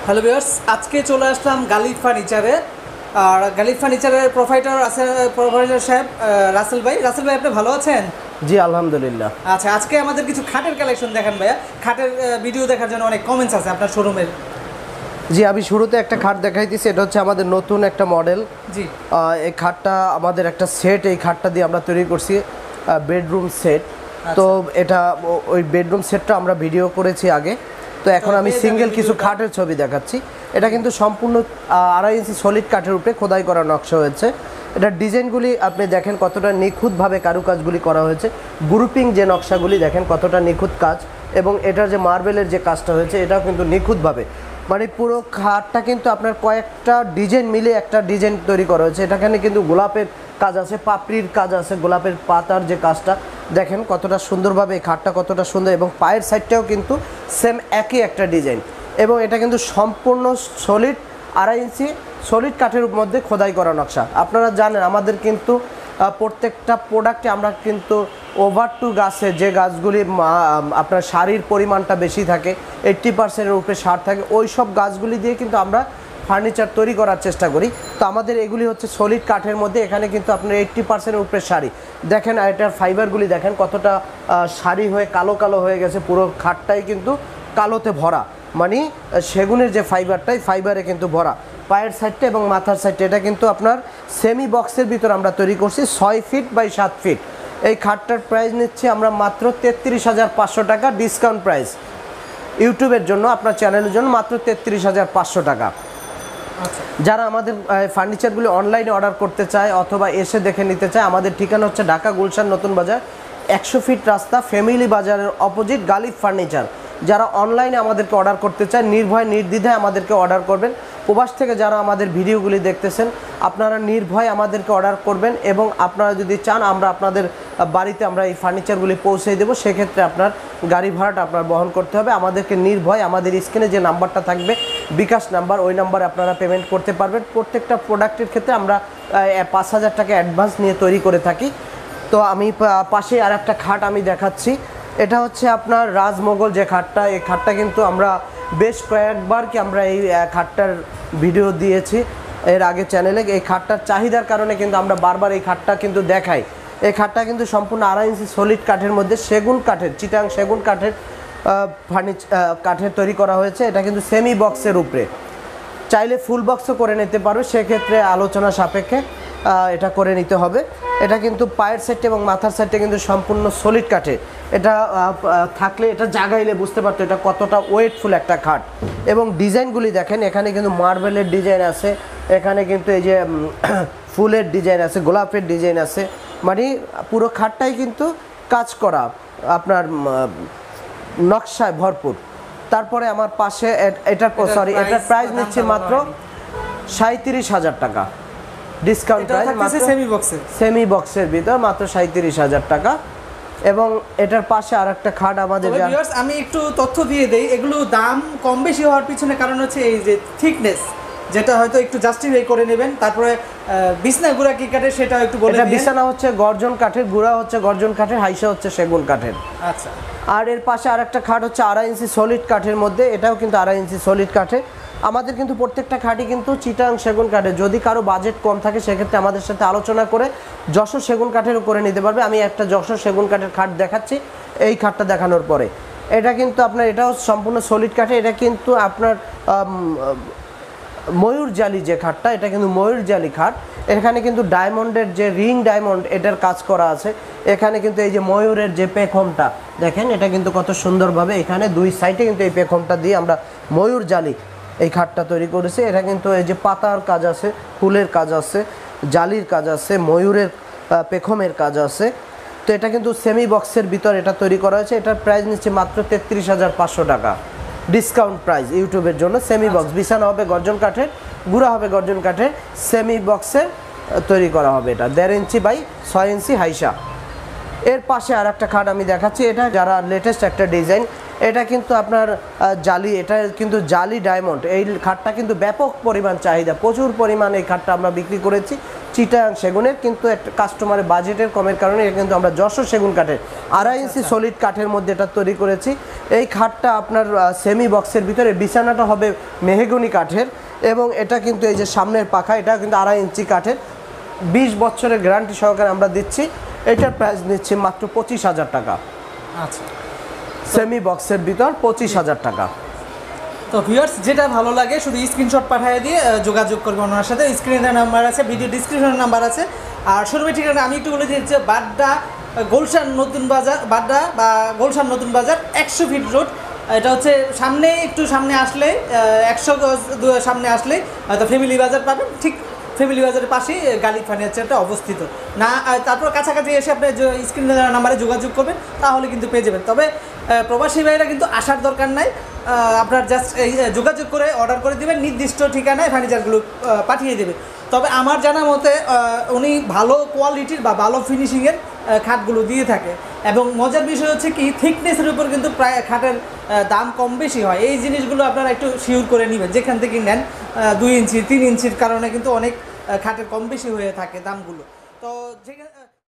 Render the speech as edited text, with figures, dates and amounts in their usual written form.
Hello viewers, আজকে চলে আসলাম গালিব ফার্নিচারে। আর গালিব ফার্নিচারের প্রোভাইডার সাহেব রাসেল ভাই। আপনি ভালো আছেন? জি আলহামদুলিল্লাহ। আচ্ছা, আজকে আমাদের কিছু খাটের কালেকশন দেখান ভাইয়া। খাটের ভিডিও দেখার জন্য অনেক কমেন্টস আছে আপনার শোরুমের। জি, আমি শুরুতে একটা খাট দেখাইতেছি, এটা হচ্ছে আমাদের নতুন একটা মডেল। জি, এই খাটটা আমাদের একটা সেট, এই খাটটা দিয়ে আমরা তৈরি করছি বেডরুম সেট। তো এটা ওই বেডরুম সেটটা আমরা ভিডিও করেছি আগে। তো এখন আমি সিঙ্গেল কিছু খাটের ছবি দেখাচ্ছি। এটা কিন্তু সম্পূর্ণ 2.5 ইঞ্চি সলিড কাঠের উপরে খোদাই করা নকশা হয়েছে। এটার ডিজাইনগুলি আপনি দেখেন কতটা নিখুঁতভাবে কারুকাজগুলি করা হয়েছে। গ্রুপিং যে নকশাগুলি দেখেন কতটা নিখুঁত কাজ, এবং এটার যে মার্বেলের যে কাজটা হয়েছে এটাও কিন্তু নিখুঁতভাবে, মানে পুরো খাটটা কিন্তু আপনার কয়েকটা ডিজাইন মিলে একটা ডিজাইন তৈরি করা হয়েছে। এটাখানে কিন্তু গোলাপের কাজ আছে, পাপড়ির কাজ আছে, গোলাপের পাতার যে কাজটা দেখেন কতটা সুন্দরভাবে, এই খাটটা কতটা সুন্দর, এবং পায়ের সাইডটাও কিন্তু সেম একই একটা ডিজাইন। এবং এটা কিন্তু সম্পূর্ণ সলিড 2.5 ইঞ্চি সলিড কাঠের মধ্যে খোদাই করা নকশা। আপনারা জানেন আমাদের কিন্তু প্রত্যেকটা প্রোডাক্টে আমরা কিন্তু ওভার টু গাছে, যে গাছগুলি আপনার সারির পরিমাণটা বেশি থাকে, 80%-এর উপরে সার থাকে, ওই সব গাছগুলি দিয়ে কিন্তু আমরা ফার্নিচার তৈরি করার চেষ্টা করি। তো আমাদের এগুলি হচ্ছে সলিড কাঠের মধ্যে, এখানে কিন্তু আপনার 80%-এর উপরে সারি দেখেন। এটার ফাইবারগুলি দেখেন কতটা সারি হয়ে কালো কালো হয়ে গেছে, পুরো খাটটাই কিন্তু কালোতে ভরা, মানে সেগুনের যে ফাইবারে কিন্তু ভরা। পায়ের সাইডটা এবং মাথার সাইডটা এটা কিন্তু আপনার সেমি বক্সের ভিতর আমরা তৈরি করছি, 6 ফিট বাই 7 ফিট। এই খাটটার প্রাইস নিচ্ছি আমরা মাত্র 33,500 টাকা, ডিসকাউন্ট প্রাইস ইউটিউবের জন্য, আপনার চ্যানেলের জন্য মাত্র 33,500 টাকা। যারা আমাদের ফার্নিচারগুলি অনলাইনে অর্ডার করতে চায় অথবা এসে দেখে নিতে চায়, আমাদের ঠিকানা হচ্ছে ঢাকা গুলশান নতুন বাজার, 100 ফিট রাস্তা, ফ্যামিলি বাজারের অপোজিট, গালিব ফার্নিচার। যারা অনলাইনে আমাদেরকে অর্ডার করতে চায় নির্ভয় নির্দ্বিধায় আমাদেরকে অর্ডার করবেন। প্রবাস থেকে যারা আমাদের ভিডিওগুলি দেখতেছেন আপনারা নির্ভয় আমাদেরকে অর্ডার করবেন, এবং আপনারা যদি চান আমরা আপনাদের বাড়িতে আমরা এই ফার্নিচারগুলি পৌঁছে দেবো, সেক্ষেত্রে আপনার গাড়ি ভাড়াটা আপনার বহন করতে হবে। আমাদেরকে নির্ভয় আমাদের স্ক্রিনে যে নাম্বারটা থাকবে বিকাশ নাম্বার, ওই নাম্বারে আপনারা পেমেন্ট করতে পারবেন। প্রত্যেকটা প্রোডাক্টের ক্ষেত্রে আমরা 5,000 টাকা অ্যাডভান্স নিয়ে তৈরি করে থাকি। তো আমি পাশে আর একটা খাট আমি দেখাচ্ছি, এটা হচ্ছে আপনার রাজমোগল যে খাটটা। এই খাটটা কিন্তু আমরা বেশ কয়েকবার কি আমরা এই খাটটার ভিডিও দিয়েছি এর আগে চ্যানেলে। এই খাটটার চাহিদার কারণে কিন্তু আমরা বারবার এই খাটটা কিন্তু দেখাই। এই খাটটা কিন্তু সম্পূর্ণ 2.5 ইঞ্চি সলিড কাঠের মধ্যে সেগুন কাঠের, চিটাং সেগুন কাঠের কাঠের তৈরি করা হয়েছে। এটা কিন্তু সেমি বক্সের উপরে, চাইলে ফুল বক্সও করে নিতে পারবে, সেক্ষেত্রে আলোচনা সাপেক্ষে এটা করে নিতে হবে। এটা কিন্তু পায়ের সাইডটা এবং মাথার সাইডটা কিন্তু সম্পূর্ণ সলিড কাঠের। এটা থাকলে এটা জাগাইলে বুঝতে পারতো এটা কতটা ওয়েটফুল একটা খাট। এবং ডিজাইনগুলি দেখেন, এখানে কিন্তু মার্বেলের ডিজাইন আছে, এখানে কিন্তু এই যে ফুলের ডিজাইন আছে, গোলাপের ডিজাইন আছে, মানে পুরো খাটটাই কিন্তু কাজ করা আপনার নকশায় ভরপুর। তারপরে আমার পাশে এটার প্রাইস নিচ্ছে মাত্র 37,000 টাকা, ডিসকাউন্ট প্রাইস মাত্র সেমি বক্সের ভিতর মাত্র 37,000 টাকা। এবং এটার পাশে আর একটা খাট আমাদের, আমি একটু তথ্য দিয়ে দেই। এগুলো দাম কম বেশি হওয়ার পিছনে কারণ হচ্ছে এই যে থিকনেস, যেটা হয়তো একটু জাস্টিফাই করে নেবেন। তারপরে বিছনা গুঁড়া কি কাঠের সেটা একটু বলে দিন। বিছানা হচ্ছে গর্জন কাঠের, গুঁড়া হচ্ছে গর্জন কাঠের, হাইসা হচ্ছে সেগুন কাঠের। আচ্ছা। আর এর পাশে আর একটা খাট হচ্ছে 2.5 ইঞ্চি সলিড কাঠের মধ্যে, এটাও কিন্তু 2.5 ইঞ্চি সলিড কাঠে। আমাদের কিন্তু প্রত্যেকটা খাটই কিন্তু চিটাং সেগুন কাঠের। যদি কারো বাজেট কম থাকে সেক্ষেত্রে আমাদের সাথে আলোচনা করে যশোর সেগুন কাঠেরও করে নিতে পারবে। আমি একটা যশোর সেগুন কাঠের খাট দেখাচ্ছি এই খাটটা দেখানোর পরে। এটা কিন্তু আপনার, এটাও সম্পূর্ণ সলিড কাঠে। এটা কিন্তু আপনার ময়ূর জালি যে খাটটা, এটা কিন্তু ময়ূর জালি খাট। এখানে কিন্তু ডায়মন্ডের যে রিং ডায়মন্ড এটার কাজ করা আছে। এখানে কিন্তু এই যে ময়ূরের যে পেখমটা দেখেন, এটা কিন্তু কত সুন্দরভাবে এখানে দুই সাইডে কিন্তু এই পেখমটা দিয়ে আমরা ময়ূর জালি এই খাটটা তৈরি করেছি। এটা কিন্তু এই যে পাতার কাজ আছে, ফুলের কাজ আছে, জালির কাজ আছে, ময়ূরের পেখমের কাজ আছে। তো এটা কিন্তু সেমি বক্সের ভিতর এটা তৈরি করা হয়েছে। এটার প্রাইস নিচ্ছে মাত্র 33,500 টাকা, ডিসকাউন্ট প্রাইস ইউটিউবের জন্য। সেমি বক্স, বিছানা হবে গর্জন কাঠের, গুঁড়া হবে গর্জন কাঠের, সেমি বক্সে তৈরি করা হবে। এটা 1.5 ইঞ্চি বাই 6 ইঞ্চি হাইসা। এর পাশে আর একটা খাট আমি দেখাচ্ছি, এটা যারা লেটেস্ট একটা ডিজাইন। এটা কিন্তু আপনার জালি, এটা কিন্তু জালি ডায়মন্ড। এই খাটটা কিন্তু ব্যাপক পরিমাণ চাহিদা, প্রচুর পরিমাণ এই খাটটা আমরা বিক্রি করেছি চিটাগাং সেগুনের। কিন্তু একটা কাস্টমারের বাজেটের কমের কারণে এটা কিন্তু আমরা যশোর সেগুন কাঠের 2.5 ইঞ্চি সলিড কাঠের মধ্যে এটা তৈরি করেছি। এই খাটটা আপনার সেমি বক্সের ভিতরে, বিছানাটা হবে মেহগনি কাঠের, এবং এটা কিন্তু এই যে সামনের পাখা এটা কিন্তু 2.5 ইঞ্চি কাঠের, 20 বছরের গ্যারান্টি সহকারে আমরা দিচ্ছি। এটার প্রাইস নিচ্ছি মাত্র 25,000 টাকা। আচ্ছা, সেমি বক্সের ভিতর 25,000 টাকা। তো ভিউয়ার্স যেটা ভালো লাগে শুধু স্ক্রিনশট পাঠিয়ে দিয়ে যোগাযোগ করবে ওনার সাথে। স্ক্রিনে নাম্বার আছে, ভিডিও ডিসক্রিপশনের নাম্বার আছে। আর শোরুমের ঠিকানা আমি একটু বলে দিচ্ছি, বাড্ডা গুলশান নতুন বাজার, বাড্ডা বা গুলশান নতুন বাজার 100 ফিট রোড। এটা হচ্ছে সামনে, একটু সামনে আসলে 100 গজ সামনে আসলেই হয়তো ফ্যামিলি বাজার পাবেন। ঠিক ফ্যামিলি বাজারের পাশেই গালিব ফার্নিচারটা অবস্থিত। না তারপর কাছাকাছি এসে আপনি স্ক্রিনে নাম্বারে যোগাযোগ করবেন, তাহলে কিন্তু পেয়ে যাবেন। তবে প্রবাসী ভাইরা কিন্তু আসার দরকার নাই, আপনার জাস্ট এই যোগাযোগ করে অর্ডার করে দেবেন, নির্দিষ্ট ঠিকানায় ফার্নিচারগুলো পাঠিয়ে দেবে। তবে আমার জানা মতে উনি ভালো কোয়ালিটির বা ভালো ফিনিশিংয়ের খাটগুলো দিয়ে থাকে। এবং মজার বিষয় হচ্ছে কি, থিকনেসের উপর কিন্তু প্রায় খাটের দাম কম বেশি হয়। এই জিনিসগুলো আপনারা একটু শিওর করে নেবেন যেখান থেকে নেন। 2 ইঞ্চি 3 ইঞ্চির কারণে কিন্তু অনেক খাটের কম বেশি হয়ে থাকে দামগুলো। তো যেখানে